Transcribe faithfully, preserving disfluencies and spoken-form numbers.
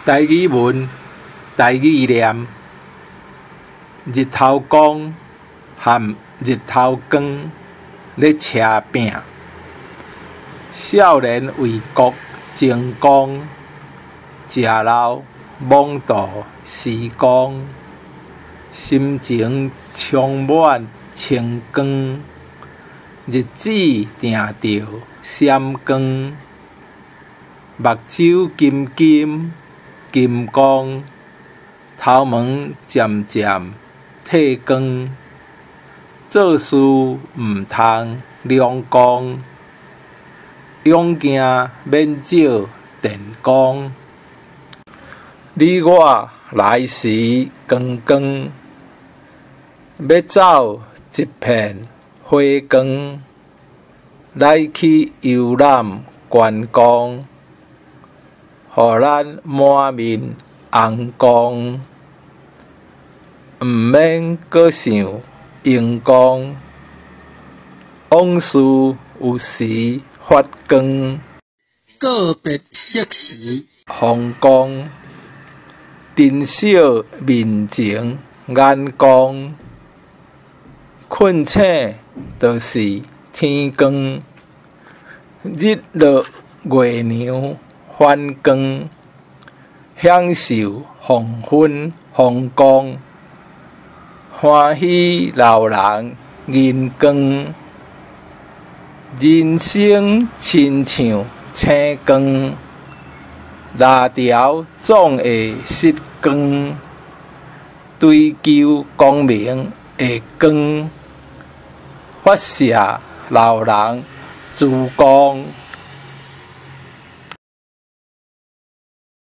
台语文、台语念，日头光和日头光咧车拼，少年为国争光，食老妄度时光，心情充满清光，日子定着闪光，目睭金金金光，头毛渐渐剃光，做事毋通亮光，勇行免照电光。你我来时光光，要走一片花光，来去游览观光，互咱满面红光，毋免阁想阳光，往事有时发光。 告别昔时风光，珍惜面前眼光，困醒就是天光，日落月亮反光，享受黄昏风光，欢喜老人银光，人生亲像星光，拉条总会失光，追求光明的光，发射老人珠光。